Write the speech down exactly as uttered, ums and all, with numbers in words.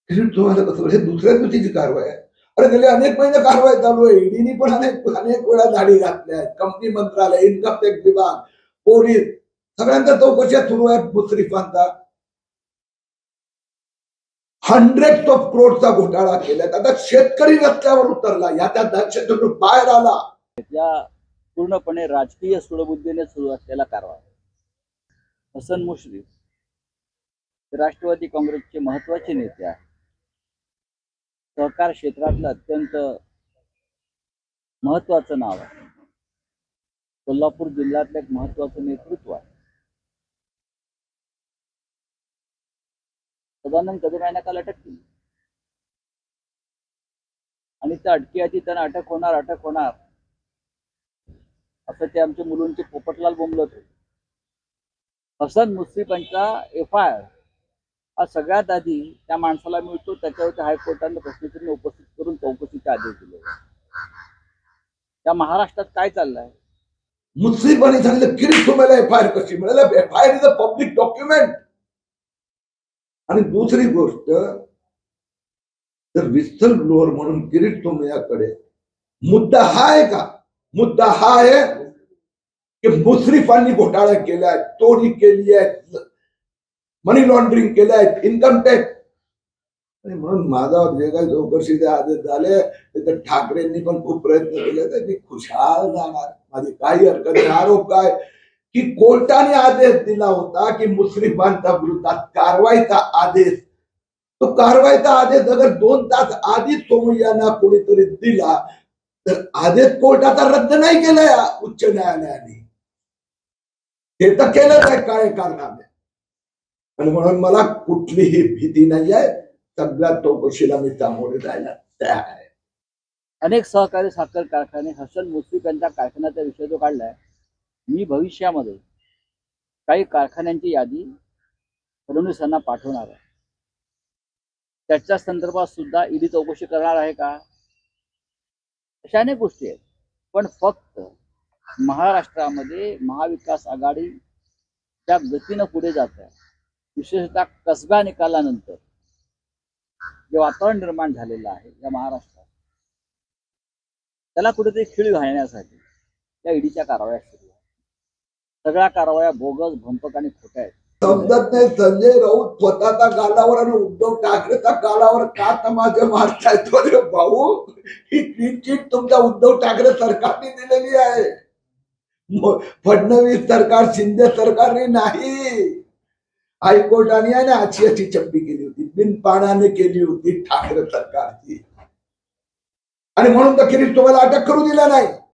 तुम्हाला कसं हे दुसऱ्या दिवशीची कारवाई आहे. अरे गेले अनेक महिने कारवाई चालू आहे. ईडीनी पण अनेक अनेक वेळा धाडी घातल्या आहेत. कंपनी मंत्रालय, इन्कम टॅक्स विभाग, पोलीस सगळ्यांच्या चौकशा सुरू आहेत मुश्रीफांचा. हंड्रेड ऑफ करोडचा घोटाळा केलाय. आता शेतकरी रस्त्यावर उतरला, या त्या दहशतीतून बाहेर आला. या पूर्णपणे राजकीय सूडबुद्धीने सुरू असलेला कारभार. हसन मुश्रीफ राष्ट्रवादी काँग्रेसचे महत्वाचे नेते आहेत. सहकार क्षेत्रातलं अत्यंत महत्वाचं नाव आहे. कोल्हापूर जिल्ह्यातलं एक महत्वाचं नेतृत्व आहे. सदानंद कदम यांना काल अटक केली आणि त्या अटकेआधी त्यांना अटक होणार अटक होणार असं ते आमच्या मुलांचे पोपटलाल बोंबलत होते. हसन मुश्रीफांचा एफ आय आर हा सगळ्यात आधी त्या माणसाला मिळतो, त्याच्यावरती हायकोर्टाने प्रश्नचिन्ह उपस्थित करून चौकशीचे आदेश दिले. त्या महाराष्ट्रात काय चाललंय? मुश्रीफांनी सांगितलं किरीट तुम्हाला एफ आय आर कशी मिळाली? F I R is a public document. आणि दुसरी गोष्ट, तर विस्टल ब्लोअर म्हणून किरीट सोमय्याकडे मुद्दा हा आहे का? मुद्दा हा आहे की मुश्रीफांनी घोटाळा केलाय, चोरी केली आहे, मनी लॉन्ड्रिंग केलं आहे, इन्कम टॅक्स. आणि म्हणून माझा जे काही चौकशीचे आदेश झाले तर ठाकरेंनी पण खूप प्रयत्न केले तर मी खुशाल जाणार. माझी काही हरकत नाही. आरोप काय की कोर्टाने आदेश दिला होता की मुश्रीफांच्या विरोधात कारवाईचा आदेश, तो कारवाईचा आदेश अगर दोन तास आधी सोमय्यांना कोणीतरी दिला तर आदेश कोर्टाचा रद्द नाही केलाय उच्च न्यायालयाने. हे तर केलंच आहे काय कारणाने. आणि म्हणून मला कुठलीही भीती नाही आहे. सगळ्या चौकशीला मी सामोरे जायला तयार आहे. अनेक सहकारी साखर कारखाने हसन मुश्रीफ यांच्या कारखान्याचा विषय जो काढलाय. मी भविष्यामध्ये काही कारखान्यांची यादी फडणवीसांना पाठवणार आहे. त्याच्या संदर्भात सुद्धा ईडी चौकशी करणार आहे का? अशा अनेक गोष्टी आहेत. पण फक्त महाराष्ट्रामध्ये महाविकास आघाडी त्या गतीनं पुढे जात आहे. विशेषतः कसबा निकालानंतर जे वातावरण निर्माण झालेलं आहे या महाराष्ट्रात, त्याला कुठेतरी खीळ घालण्यासाठी त्या ईडीच्या कारवाया सुरू आहेत. सगळ्या कारवाया बोगस, भंपक आणि खोट्या आहेत. समजत नाही संजय राऊत स्वतःचा गालावर आणि उद्धव ठाकरेचा गालावर का तमाशा मारताय? रे भाऊ, ही क्लीन चिट तुमच्या उद्धव ठाकरे सरकारने दिलेली आहे. फडणवीस सरकार, शिंदे सरकारने नाही. हायकोर्टाने आणि आशियाची चप्पी केली होती, बिनपाण्याने केली होती ठाकरे सरकारची. आणि म्हणून तर किरीट तुम्हाला अटक करू दिला नाही.